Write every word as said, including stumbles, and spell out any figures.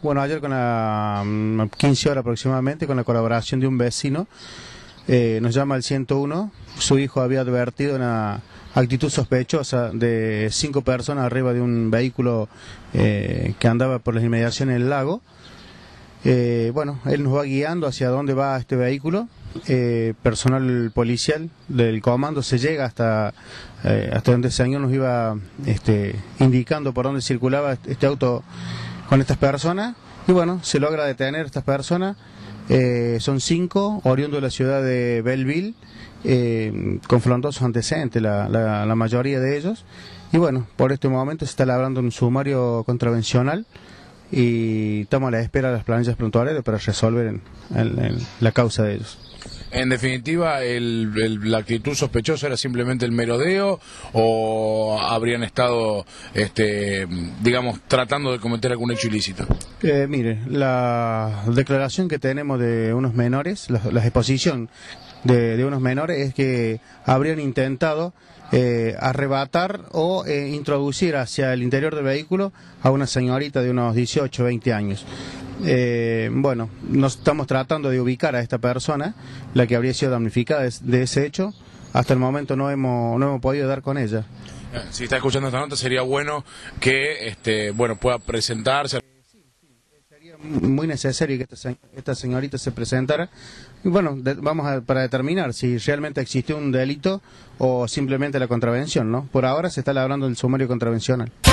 Bueno, ayer con la mm, quince horas aproximadamente, con la colaboración de un vecino, eh, nos llama al ciento uno. Su hijo había advertido una actitud sospechosa de cinco personas arriba de un vehículo eh, que andaba por las inmediaciones del lago. Eh, bueno, él nos va guiando hacia dónde va este vehículo. Eh, personal policial del comando se llega hasta eh, hasta donde el señor nos iba este, indicando por dónde circulaba este auto con estas personas, y bueno, se logra detener estas personas. Eh, son cinco, oriundos de la ciudad de Belleville, eh, con frondosos antecedentes la, la, la mayoría de ellos, y bueno, por este momento se está labrando un sumario contravencional y estamos a la espera de las planillas prontuarias para resolver en, en, en la causa de ellos. En definitiva, el, el, ¿la actitud sospechosa era simplemente el merodeo o habrían estado, este, digamos, tratando de cometer algún hecho ilícito? Eh, mire, la declaración que tenemos de unos menores, la, la exposición de, de unos menores es que habrían intentado eh, arrebatar o eh, introducir hacia el interior del vehículo a una señorita de unos dieciocho, veinte años. Eh, bueno, nos estamos tratando de ubicar a esta persona, la que habría sido damnificada de, de ese hecho. Hasta el momento no hemos no hemos podido dar con ella. Si está escuchando esta nota, sería bueno que este bueno pueda presentarse. Sería muy necesario que esta, esta señorita se presentara. Y bueno, de, vamos a, para determinar si realmente existió un delito o simplemente la contravención, ¿no? Por ahora se está labrando el sumario contravencional.